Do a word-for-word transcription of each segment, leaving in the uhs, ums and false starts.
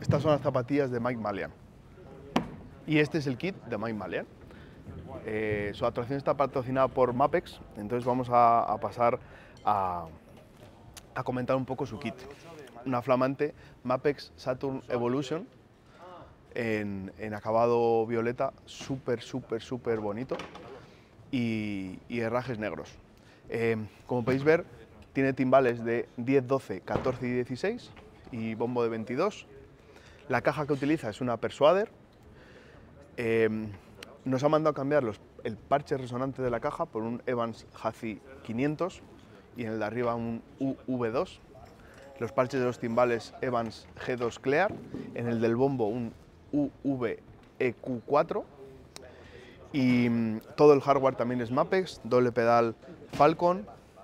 Estas son las zapatillas de Mike Malian. Y este es el kit de Mike Malian. Eh, su actuación está patrocinada por Mapex, entonces vamos a, a pasar a, a comentar un poco su kit. Una flamante Mapex Saturn Evolution en, en acabado violeta, súper, súper, súper bonito y, y herrajes negros. Eh, como podéis ver, tiene timbales de diez, doce, catorce y dieciséis y bombo de veintidós. La caja que utiliza es una Persuader. Eh, nos ha mandado a cambiar los, el parche resonante de la caja por un Evans Hazy quinientos y en el de arriba un U V dos. Los parches de los timbales Evans G dos Clear, en el del bombo un U V E Q cuatro y mm, todo el hardware también es Mapex, doble pedal Falcon,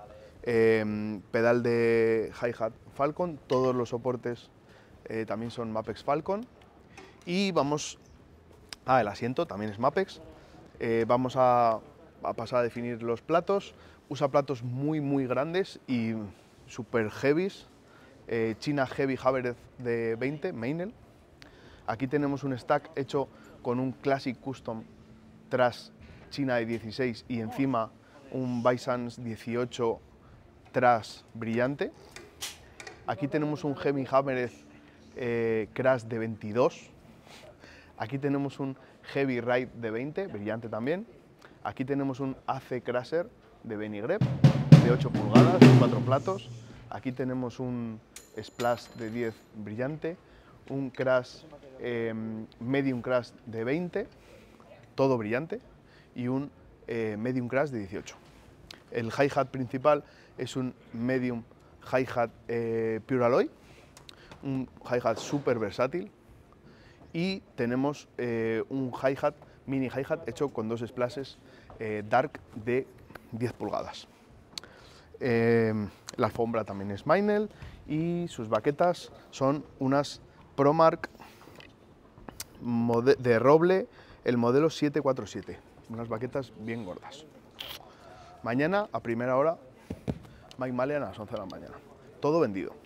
eh, pedal de hi-hat Falcon, todos los soportes eh, también son Mapex Falcon y vamos a, ah, el asiento también es Mapex, eh, vamos a, a pasar a definir los platos, usa platos muy muy grandes y super heavies. Eh, China Heavy Havertz de veinte, Meinl. Aquí tenemos un stack hecho con un Classic Custom Truss China de dieciséis y encima un Bisons dieciocho Truss brillante. Aquí tenemos un Heavy Havertz eh, Crash de veintidós. Aquí tenemos un Heavy Ride de veinte, brillante también. Aquí tenemos un A C Crasher de Benigrep de ocho pulgadas, cuatro platos. Aquí tenemos un Splash de diez brillante, un Crash eh, Medium Crash de veinte, todo brillante, y un eh, Medium Crash de dieciocho. El hi-hat principal es un Medium hi-hat eh, Pure Alloy, un hi-hat súper versátil, y tenemos eh, un hi-hat, mini hi-hat hecho con dos splashes eh, Dark de diez pulgadas. Eh, la alfombra también es Meinl y sus baquetas son unas Promark de roble, el modelo siete cuatro siete, unas baquetas bien gordas. Mañana a primera hora, Mike Malian a las once de la mañana. Todo vendido.